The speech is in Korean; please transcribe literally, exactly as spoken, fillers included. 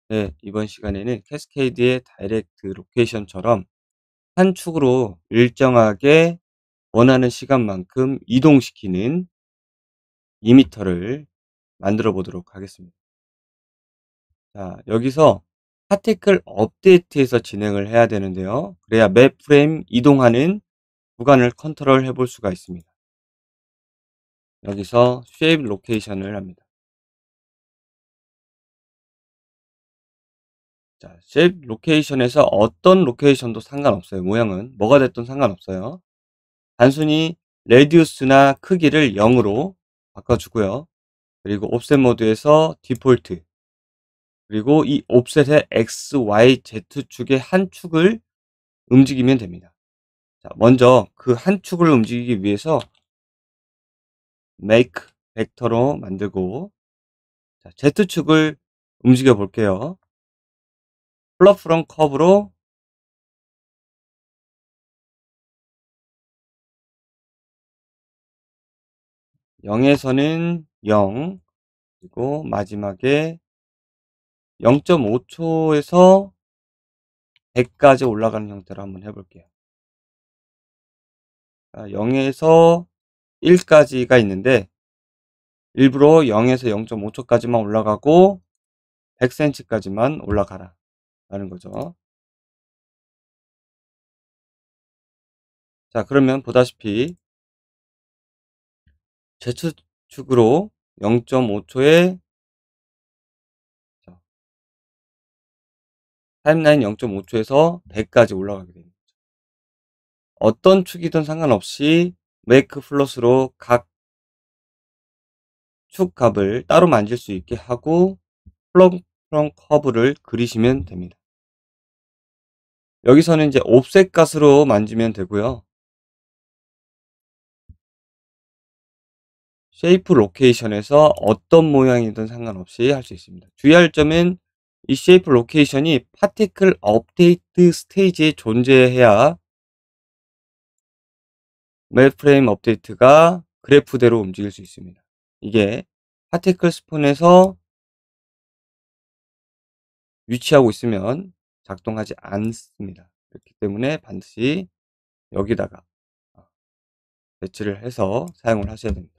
네, 이번 시간에는 캐스케이드의 다이렉트 로케이션처럼 한 축으로 일정하게 원하는 시간만큼 이동시키는 이미터를 만들어 보도록 하겠습니다. 자, 여기서 파티클 업데이트에서 진행을 해야 되는데요. 그래야 매 프레임 이동하는 구간을 컨트롤 해볼 수가 있습니다. 여기서 쉐입 로케이션을 합니다. 자, 쉐입 로케이션에서 어떤 로케이션도 상관없어요. 모양은 뭐가 됐든 상관없어요. 단순히 레디우스나 크기를 영으로 바꿔주고요. 그리고 옵셋 모드에서 디폴트, 그리고 이 옵셋의 X, Y, Z축의 한 축을 움직이면 됩니다. 자, 먼저 그 한 축을 움직이기 위해서 make 벡터로 만들고, 자, Z축을 움직여 볼게요. 플롯 프롬 커브로 영에서는 영, 그리고 마지막에 영 점 오 초에서 백까지 올라가는 형태로 한번 해볼게요. 영에서 일까지가 있는데 일부러 영에서 영 점 오 초까지만 올라가고 백 센티미터까지만 올라가라 라는 거죠. 자, 그러면 보다시피 Z축으로 영 점 오 초에 타임라인 영 점 오 초에서 백까지 올라가게 됩니다. 어떤 축이든 상관없이 메이크 플롯으로 각 축 값을 따로 만질 수 있게 하고 플롯 프롬 커브를 그리시면 됩니다. 여기서는 이제 옵셋 값으로 만지면 되고요. 쉐이프 로케이션에서 어떤 모양이든 상관없이 할 수 있습니다. 주의할 점은 이 쉐이프 로케이션이 파티클 업데이트 스테이지에 존재해야 매 프레임 업데이트가 그래프대로 움직일 수 있습니다. 이게 파티클 스폰에서 위치하고 있으면 작동하지 않습니다. 그렇기 때문에 반드시 여기다가 배치를 해서 사용을 하셔야 됩니다.